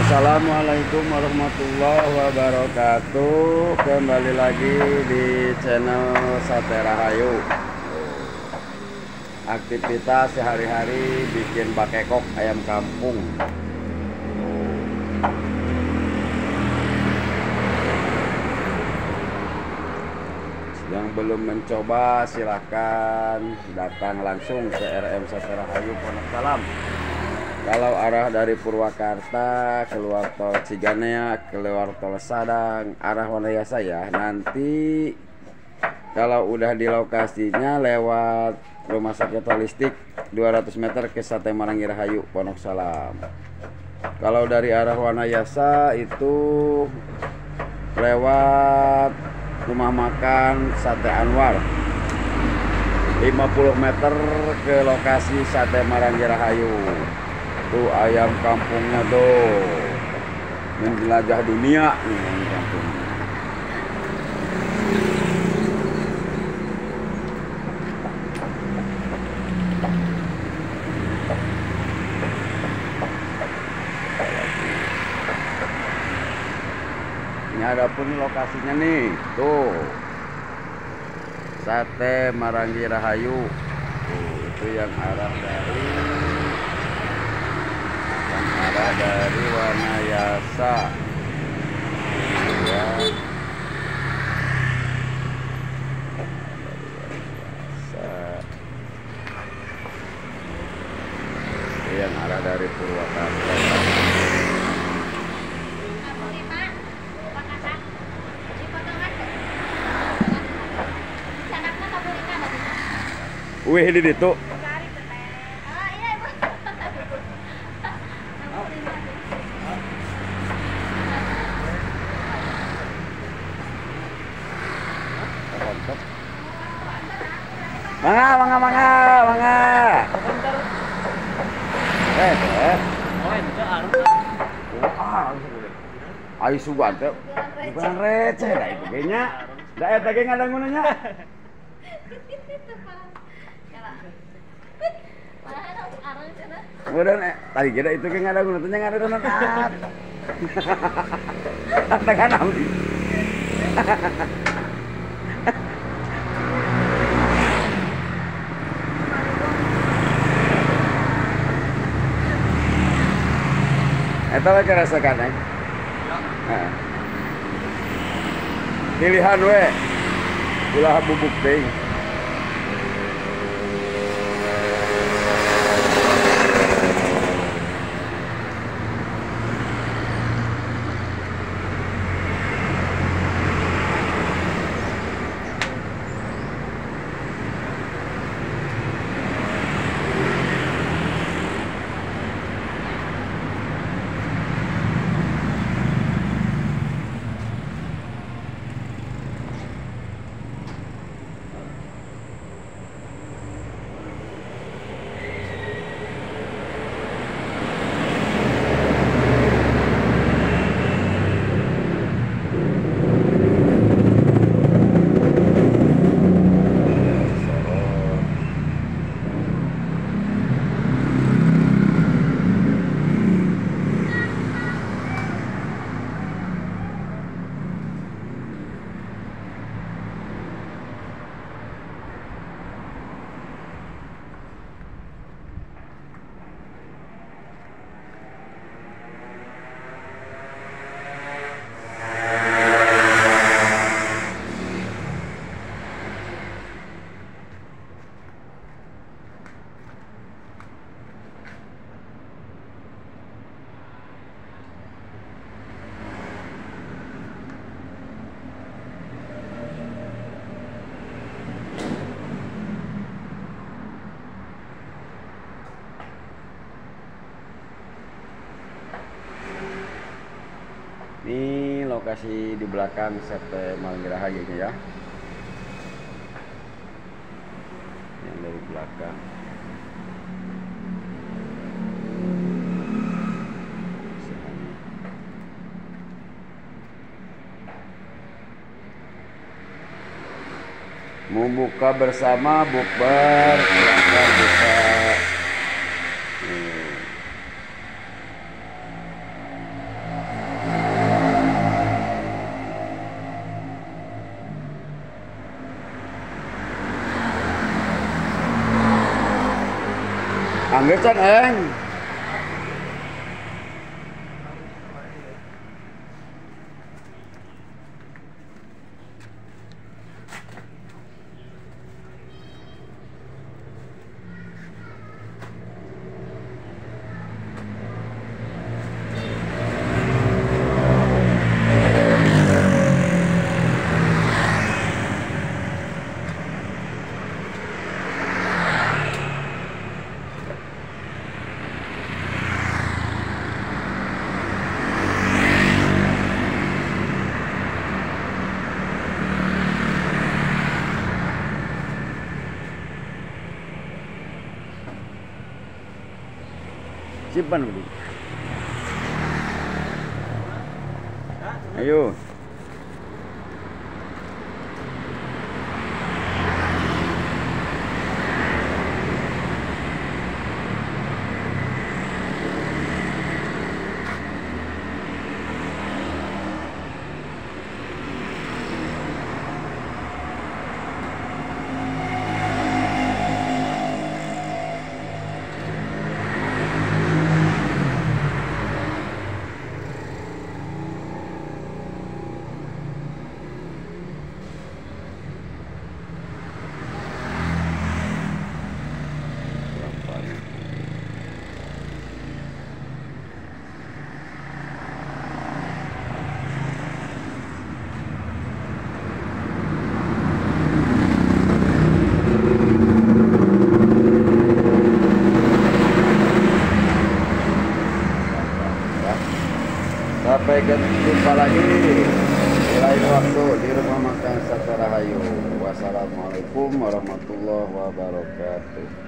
Assalamualaikum warahmatullahi wabarakatuh. Kembali lagi di channel Sate Rahayu. Aktivitas sehari-hari bikin bakekok ayam kampung. Yang belum mencoba silahkan datang langsung ke RM Sate Rahayu Pondok Salam. Kalau arah dari Purwakarta keluar tol Ciganea, keluar tol Sadang, arah Wanayasa ya. Nanti kalau udah di lokasinya lewat Rumah Sakit Holistik 200 meter ke Sate Marangi Rahayu Pondok Salam. Kalau dari arah Wanayasa itu lewat Rumah Makan Sate Anwar 50 meter ke lokasi Sate Marangi Rahayu. Tuh ayam kampungnya tuh menjelajah dunia nih ayam kampung. Ini ada pun lokasinya nih, tuh Sate Marangi Rahayu. Tuh, itu yang arah dari Wanayasa ya. Yang arah dari Purwakarta. Wih, di situ. Mangga. Ayo sugan teh. Bukan receh dah itu kayaknya. Da eta ge ngadangunanya. Kemudian tadi kira itu ge ngadangun teh ngadangun naat. Tangan amdi. Eta we rasakan ya. Pilihan we. Ulah bubuk teh. Ini lokasi di belakang Sate Marangi Rahayu ya. Yang dari belakang. Mau buka bersama bukber, silahkan buka. Anggecan eng. Simpan dulu. Ayo. Sampai jumpa lagi di lain waktu di rumah makan Sate Rahayu. Wassalamualaikum warahmatullahi wabarakatuh.